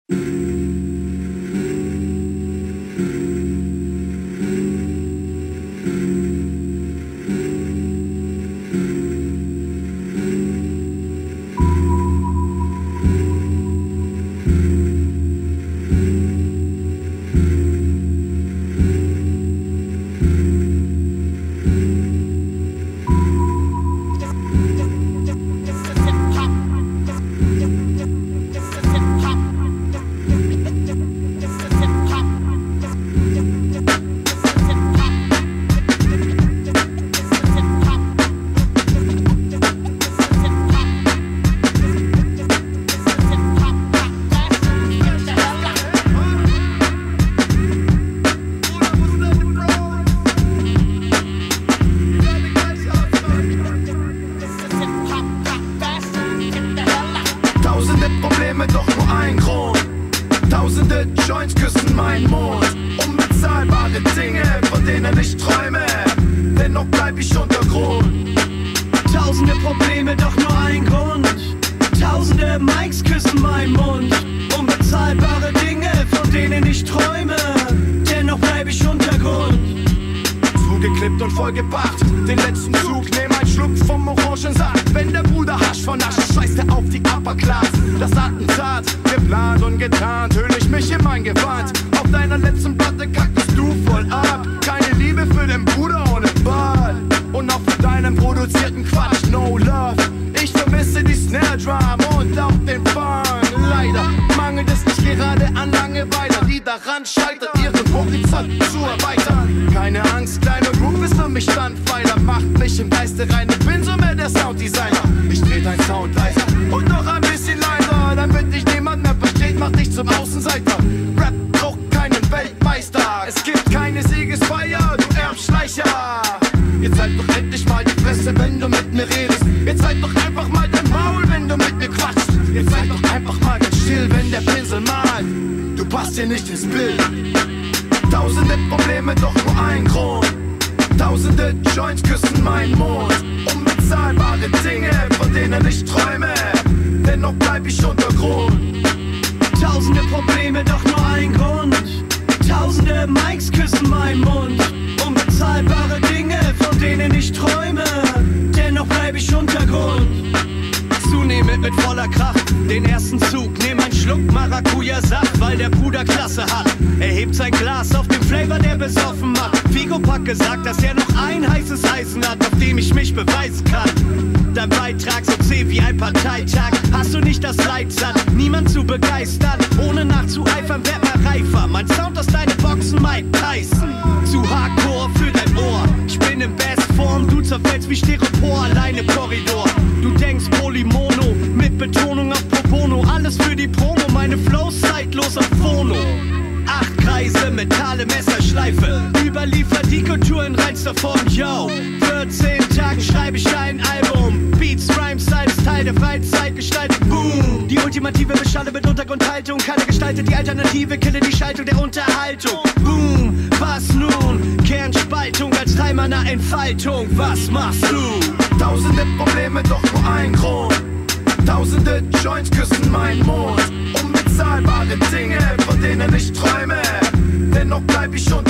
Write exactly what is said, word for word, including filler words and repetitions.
Doch nur ein Grund. Tausende Joints küssen meinen Mund. Unbezahlbare Dinge, von denen ich träume. Dennoch bleib ich Untergrund. Tausende Probleme, doch nur ein Grund. Tausende Mikes küssen meinen Mund. Unbezahlbare Dinge, von denen ich träume. Dennoch bleib ich Untergrund. Zugeklippt und vollgebracht. Den letzten Zug, nehm einen Schluck vom Orangensaft. Wenn der Bruder Hasch von Nasch, scheißt er auf die Upper Class. Das Attentat, geplant und getarnt, hüll ich mich in mein Gewand. Auf deiner letzten Platte kackst du voll ab. Keine Liebe für den Bruder ohne Ball. Und auch für deinen produzierten Quatsch, no love. Ich vermisse die Snare Drum und auch den Fun. Leider mangelt es nicht gerade an Langeweile, die daran scheitert, ihren Horizont zu erweitern. Keine Angst, kleiner Groove ist für mich Standpfeiler. Macht mich im Geiste rein, ich bin so mehr der Sounddesigner. Ich dreh dein Sound leiser und noch ein bisschen leiser, damit dich niemand mehr versteht, mach dich zum Außenseiter. Rap braucht keinen Weltmeister, es gibt keine Siegesfeier, du Erbschleicher. Jetzt halt doch endlich mal die Fresse, wenn du mit mir redest. Jetzt halt doch einfach mal dein Maul, wenn du mit mir quatschst. Jetzt halt doch einfach mal ganz still, wenn der Pinsel malt. Du passt hier nicht ins Bild. Tausende Probleme, doch nur ein Grund. Tausende Joints küssen meinen Mund. Unbezahlbare Dinge, von denen ich träume. Dennoch bleib ich Untergrund. Tausende Probleme, doch nur ein Grund. Tausende Mikes küssen meinen Mund. Unbezahlbare Dinge, von denen ich träume. Dennoch bleib ich Untergrund. Zunehmend mit voller Kraft den ersten Zug, nehm einen Schluck Maracuja-Saft, weil der Bruder Klasse hat. Er hebt sein Glas auf den Flavor, der besoffen macht. Figo Pack gesagt, dass er noch ein heißes Eisen hat, auf dem ich mich beweisen kann. Dein Beitrag so zäh wie ein Parteitag. Hast du nicht das Leid satt, niemand zu begeistern? Ohne nachzueifern, werd mal reifer. Mein Sound aus deinen Boxen, Mike Tyson. Zu hardcore für dein Ohr. Ich bin in Bestform, du zerfällst wie Styropor allein im Korridor. Du denkst Polymono, mit Betonung auf Pro Bono. Alles für die Promo, meine Flows zeitlos auf Phono. Acht Kreise, Metalle, Messerschleife. Überliefert die Kultur in reinster Form, yo. vierzehn Tagen schreibe ich ein Album. Beats, Rhymes, Styles, Teil der Freizeit gestaltet, boom. Die ultimative Beschalle mit Untergrundhaltung. Keiner gestaltet die Alternative, kille die Schaltung der Unterhaltung. Boom, was nun? Kernspaltung als Teil meiner Entfaltung. Was machst du? Tausende Probleme, doch nur ein Grund. Tausende Joints küssen meinen Mund. Unbezahlbare Dinge, von denen ich träume. Dennoch bleib ich unter